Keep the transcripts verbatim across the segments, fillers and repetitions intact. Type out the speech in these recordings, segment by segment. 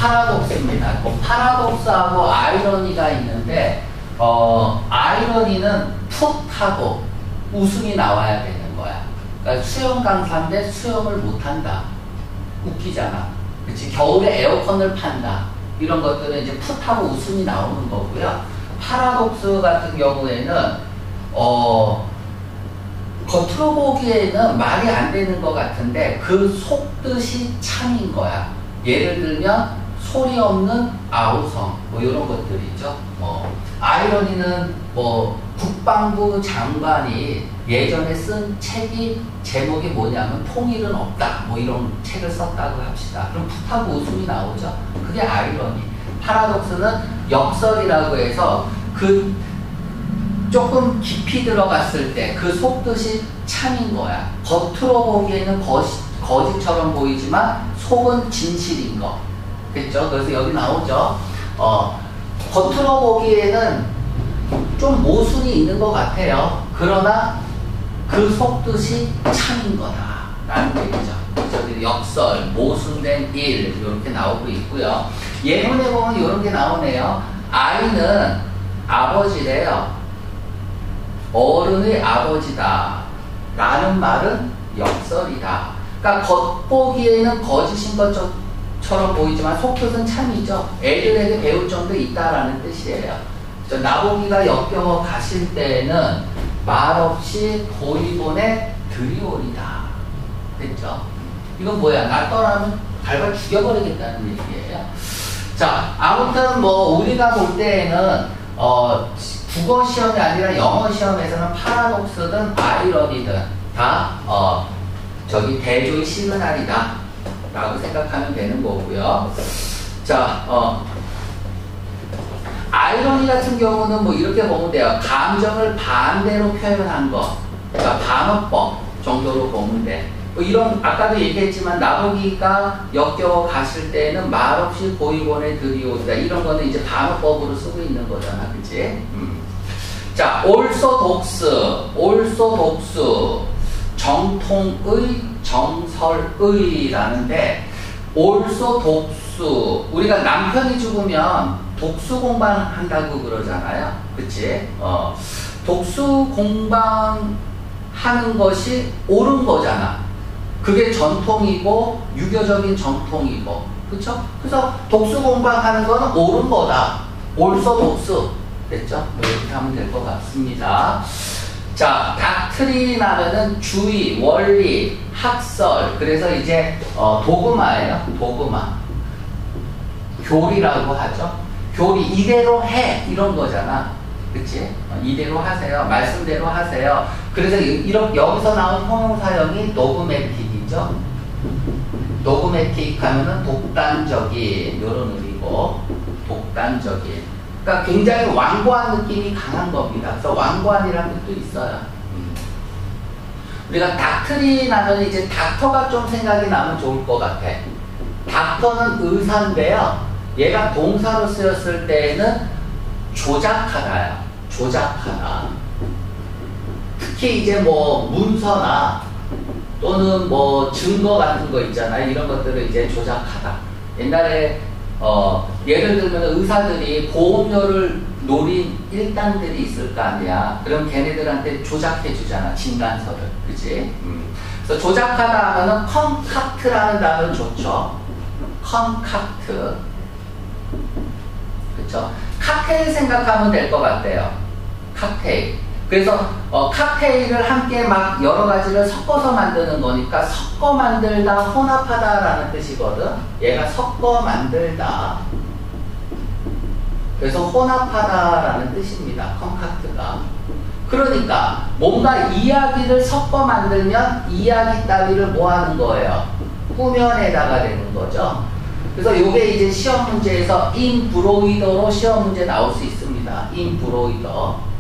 파라독스입니다. 뭐 파라독스하고 아이러니가 있는데 어, 아이러니는 풋하고 웃음이 나와야 되는 거야. 그러니까 수영 강사인데 수영을 못한다. 웃기잖아. 그치? 겨울에 에어컨을 판다. 이런 것들은 이제 풋하고 웃음이 나오는 거고요. 파라독스 같은 경우에는 어, 겉으로 보기에는 말이 안 되는 것 같은데 그 속뜻이 참인 거야. 예를 들면 소리 없는 아우성 뭐 이런 것들이죠. 뭐 아이러니는 뭐 국방부 장관이 예전에 쓴 책이 제목이 뭐냐면 통일은 없다 뭐 이런 책을 썼다고 합시다. 그럼 풋하고 웃음이 나오죠. 그게 아이러니. 파라독스는 역설이라고 해서 그 조금 깊이 들어갔을 때 그 속뜻이 참인 거야. 겉으로 보기에는 거짓, 거짓처럼 보이지만 속은 진실인 거. 그렇죠? 그래서 여기 나오죠. 어, 겉으로 보기에는 좀 모순이 있는 것 같아요. 그러나 그 속뜻이 참인 거다 라는 얘기죠. 저기 역설, 모순된 일 이렇게 나오고 있고요. 예문에 보면 이런 게 나오네요. 아이는 아버지래요. 어른의 아버지다 라는 말은 역설이다. 그러니까 겉보기에는 거짓인 것처럼 보이지만 속뜻은 참이죠. 애들에게 배울 점도 있다라는 뜻이에요. 나보기가 역겨워 가실 때는 말없이 고이본에 들이오리다. 됐죠? 이건 뭐야? 나 떠나면 밟아 죽여버리겠다는 얘기예요. 자, 아무튼 뭐 우리가 볼 때에는 어, 국어 시험이 아니라 영어 시험에서는 파라독스든 아이러니든 다 어, 저기 대조의 시그널이다 라고 생각하면 되는 거고요. 자, 어, 아이러니 같은 경우는 뭐 이렇게 보면 돼요. 감정을 반대로 표현한 거, 그러니까 반어법 정도로 보면 돼. 뭐 이런 아까도 얘기했지만 나보기가 역겨워 가실 때는 말없이 고이본에 들이오리다. 이런 거는 이제 반어법으로 쓰고 있는 거잖아, 그치? 음. 자, 올소독스, 올소독스, 정통의, 정설의라는데 올소독수, 우리가 남편이 죽으면 독수 공방한다고 그러잖아요. 그치? 어, 독수 공방하는 것이 옳은 거잖아. 그게 전통이고 유교적인 정통이고, 그쵸? 그래서 독수 공방하는 거는 옳은 거다. 올소독수. 됐죠? 뭐 이렇게 하면 될 것 같습니다. 자, 닥트린 하면은 주의, 원리, 학설. 그래서 이제 어, 도그마예요. 도그마. 교리라고 하죠. 교리, 이대로 해. 이런 거잖아. 그치? 어, 이대로 하세요. 말씀대로 하세요. 그래서 이렇게 여기서 나온 형용사형이 노그매틱이죠. 노그매틱 하면은 독단적인 이런 의미고, 독단적인. 그러니까 굉장히 완고한 느낌이 강한 겁니다. 그래서 완고한이라는 뜻도 있어요. 음. 우리가 닥트린 하면 이제 닥터가 좀 생각이 나면 좋을 것 같아. 닥터는 의사인데요. 얘가 동사로 쓰였을 때에는 조작하다요. 조작하다. 특히 이제 뭐 문서나 또는 뭐 증거 같은 거 있잖아요. 이런 것들을 이제 조작하다. 옛날에 어, 예를 들면 의사들이 보험료를 노린 일당들이 있을 거 아니야. 그럼 걔네들한테 조작해 주잖아. 진단서를. 그치? 음. 그래서 조작하다 하면은 컴카트라는 단어는 좋죠. 컴카트. 그쵸? 칵테일 생각하면 될 것 같아요. 칵테일. 그래서 어, 칵테일을 함께 막 여러 가지를 섞어서 만드는 거니까 섞어 만들다, 혼합하다라는 뜻이거든. 얘가 섞어 만들다. 그래서 혼합하다라는 뜻입니다. 컴카트가. 그러니까 뭔가 이야기를 섞어 만들면 이야기 따위를 뭐 하는 거예요? 꾸며내다가 되는 거죠. 그래서 이게 이제 시험 문제에서 인브로이더로 시험 문제 나올 수 있습니다. 인브로이더.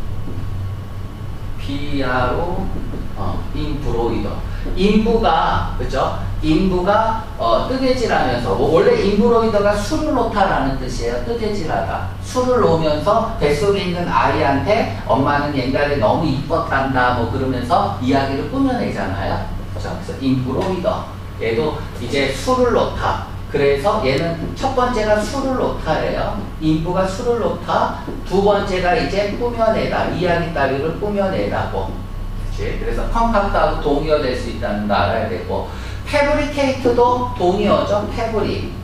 비아로 어, 인브로이더. 인부가, 그죠? 인부가 어, 뜨개질하면서, 뭐 원래 인브로이더가 술을 놓다라는 뜻이에요. 뜨개질하다. 술을 놓으면서 뱃속에 있는 아이한테 엄마는 옛날에 너무 이뻤단다 뭐 그러면서 이야기를 꾸며내잖아요. 그죠? 그래서 인브로이더. 얘도 이제 술을 놓다. 그래서 얘는 첫 번째가 수를 놓다예요. 인부가 수를 놓다. 두 번째가 이제 꾸며내다. 이야기 따위를 꾸며내다고. 그치? 그래서 컴팍트하고 동의어 될 수 있다는 거 알아야 되고. 패브리케이트도 동의어죠. 패브리케이트.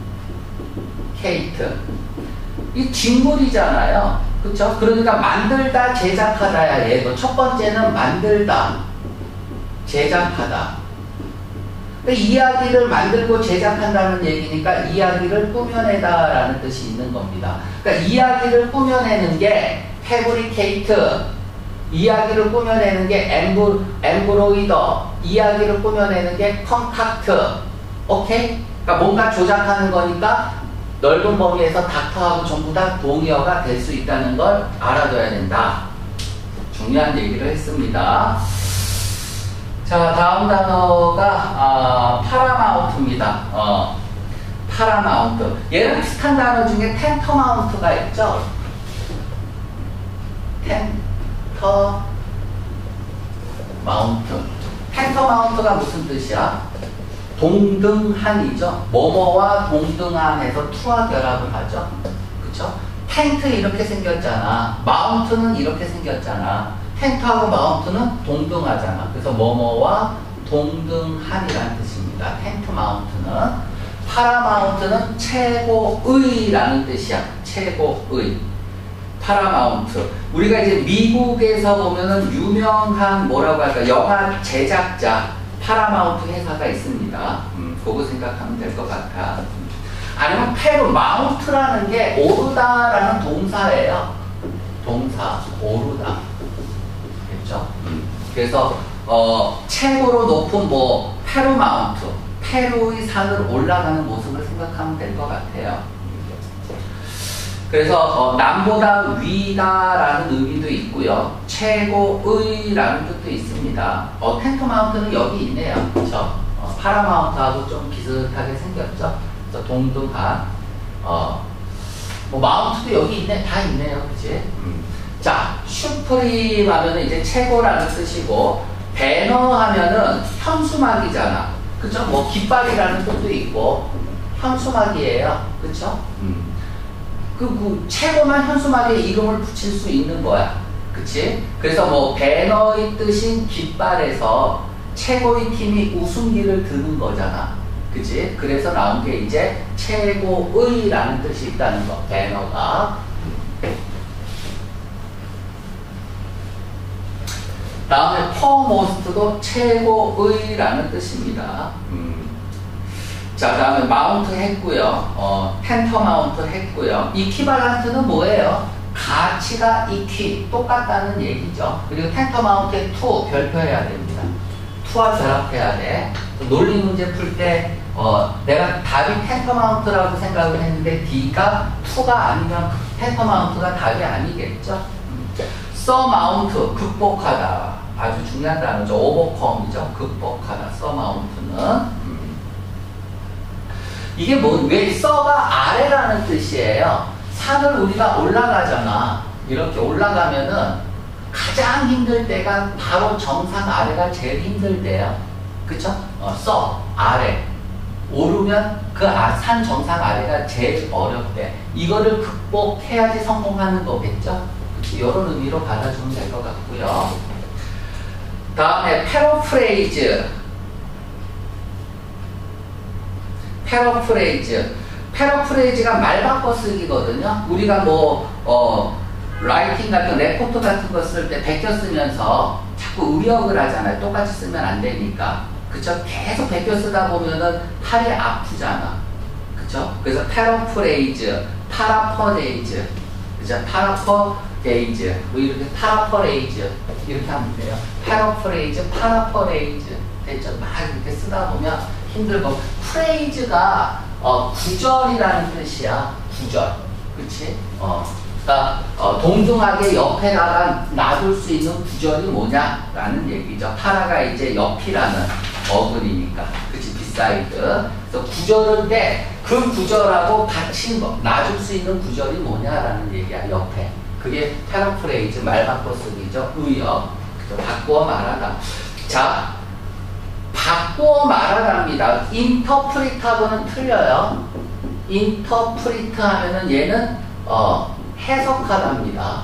이 직물이잖아요. 그쵸? 그러니까 만들다, 제작하다야 얘도. 첫 번째는 만들다, 제작하다. 그러니까 이야기를 만들고 제작한다는 얘기니까 이야기를 꾸며내다 라는 뜻이 있는 겁니다. 그러니까 이야기를 꾸며내는 게 패브리케이트, 이야기를 꾸며내는 게 엠브, 엠브로이더, 이야기를 꾸며내는 게 컴팍트. 오케이? 그러니까 뭔가 조작하는 거니까 넓은 범위에서 닥터하고 전부 다 동의어가 될 수 있다는 걸 알아둬야 된다. 중요한 얘기를 했습니다. 자, 다음 단어가 아, 파라마운트입니다. 어, 파라마운트. 얘랑 비슷한 단어 중에 텐터마운트가 있죠. 텐터마운트. 텐터마운트가 무슨 뜻이야? 동등한이죠. 뭐뭐와 동등한해서 투와 결합을 하죠. 그쵸? 텐트 이렇게 생겼잖아. 마운트는 이렇게 생겼잖아. 텐트하고 마운트는 동등하잖아. 그래서 뭐뭐와 동등한이라는 뜻입니다. 텐트 마운트는. 파라마운트는 최고의라는 뜻이야. 최고의. 파라마운트. 우리가 이제 미국에서 보면은 유명한 뭐라고 할까? 영화 제작자. 파라마운트 회사가 있습니다. 음, 그거 생각하면 될 것 같아. 아니면 패러마운트라는 게 오르다라는 동사예요. 동사, 오르다. 그렇죠? 음. 그래서 어, 최고로 높은 뭐 패러마운트, 페루의 산을 올라가는 모습을 생각하면 될 것 같아요. 그래서 어, 남보다 위다라는 의미도 있고요. 최고의라는 뜻도 있습니다. 어, 텐트마운트는 여기 있네요. 그렇죠? 어, 파라마운트하고 좀 비슷하게 생겼죠. 그래서 동등한 어, 뭐 마운트도 여기 있네. 다 있네요. 그치? 음. 자, 슈프림 하면은 이제 최고라는 뜻이고, 배너 하면은 현수막이잖아. 그쵸? 뭐 깃발이라는 뜻도 있고 현수막이에요. 그쵸? 음. 그, 그 최고만 현수막에 이름을 붙일 수 있는 거야. 그치? 그래서 뭐 배너의 뜻인 깃발에서 최고의 팀이 우승기를 드는 거잖아. 그치? 그래서 나온 게 이제 최고의라는 뜻이 있다는 거. 배너가. 다음에 퍼모스트도 최고의라는 뜻입니다. 음. 자, 다음에 마운트 했고요. 어, 텐터 마운트 했고요. 이퀴발런트는 뭐예요? 가치가 이퀴, 똑같다는 얘기죠. 그리고 텐터 마운트에 투 별표해야 됩니다. 투와 결합해야 돼. 논리 문제 풀 때 어, 내가 답이 텐터 마운트라고 생각을 했는데 D가 투가 아니면 텐터 마운트가 답이 아니겠죠. 서 마운트, 극복하다. 아주 중요한 단어죠. 오버컴이죠. 극복하다. 서 마운트는. 이게 뭐, 왜 서가 아래라는 뜻이에요. 산을 우리가 올라가잖아. 이렇게 올라가면은 가장 힘들 때가 바로 정상 아래가 제일 힘들 때예요. 그쵸? 어, 서, 아래. 오르면 그 산 정상 아래가 제일 어렵대. 이거를 극복해야지 성공하는 거겠죠? 이런 의미로 받아주면 될 것 같고요. 다음에 패러프레이즈. 패러프레이즈. 패러프레이즈가 말 바꿔 쓰기거든요. 우리가 뭐, 어, 라이팅 같은, 레포트 같은 거 쓸 때 베껴 쓰면서 자꾸 의역을 하잖아요. 똑같이 쓰면 안 되니까. 그쵸? 계속 베껴 쓰다 보면은 팔이 아프잖아. 그쵸? 그래서 패러프레이즈, 파라퍼레이즈. 그죠? 파라퍼레이즈. 뭐 이렇게 파라퍼레이즈. 이렇게 하면 돼요. 패러프레이즈, 파라퍼레이즈. 됐죠? 막 이렇게 쓰다 보면 힘들고. 프레이즈가 어, 구절이라는 뜻이야. 구절. 그치? 어, 그러니까 어, 동등하게 옆에다가 놔둘 수 있는 구절이 뭐냐라는 얘기죠. 파라가 이제 옆이라는 어근이니까. 그치? 비사이드. 그래서 구절인데 그 구절하고 같이 뭐, 놔줄 수 있는 구절이 뭐냐라는 얘기야. 옆에. 그게 패러프레이즈, 말 바꿔 쓰기죠. 의역. 바꾸어 말하다. 자, 바꾸어 말하랍니다. 인터프리트하고는 틀려요. 인터프리트 하면은 얘는 어, 해석하답니다.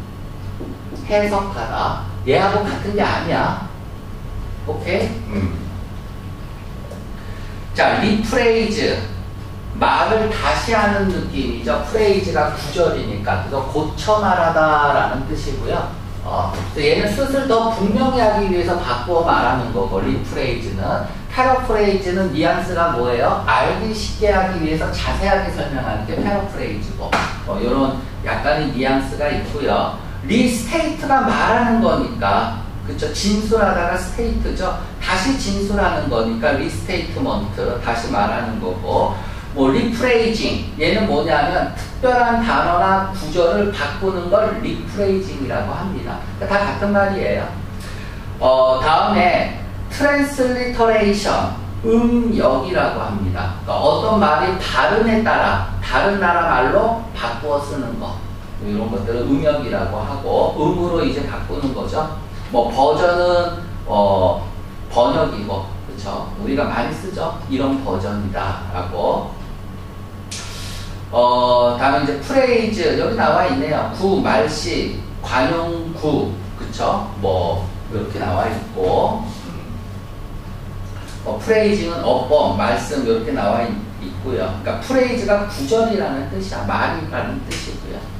해석하다. 얘하고 같은 게 아니야. 오케이? 음. 자, 리프레이즈. 말을 다시 하는 느낌이죠. 프레이즈가 구절이니까. 그래서 고쳐 말하다라는 뜻이고요. 어, 얘는 뜻을 더 분명히 하기 위해서 바꾸어 말하는 거고, 리프레이즈는. 패러프레이즈는 뉘앙스가 뭐예요? 알기 쉽게 하기 위해서 자세하게 설명하는 게 패러프레이즈고, 어, 이런 약간의 뉘앙스가 있고요. 리스테이트가 말하는 거니까, 그쵸? 진술하다가 스테이트죠? 다시 진술하는 거니까 리스테이트먼트, 다시 말하는 거고, 뭐 리프레이징, 얘는 뭐냐면 특별한 단어나 구절을 바꾸는 걸 리프레이징이라고 합니다. 다 같은 말이에요. 어, 다음에 트랜슬리터레이션, 음역이라고 합니다. 그러니까 어떤 말이 발음에 따라 다른 나라 말로 바꾸어 쓰는 거, 이런 것들을 음역이라고 하고, 음으로 이제 바꾸는 거죠. 뭐 버전은 어, 번역이고, 그렇죠? 우리가 많이 쓰죠. 이런 버전이다라고. 어, 다음에 이제 프레이즈, 여기 나와 있네요. 구, 말씨, 관용구, 그쵸? 뭐, 이렇게 나와 있고, 어, 프레이징은 어법, 말씀, 이렇게 나와 있, 있고요. 그러니까 프레이즈가 구절이라는 뜻이야. 말이라는 뜻이고요.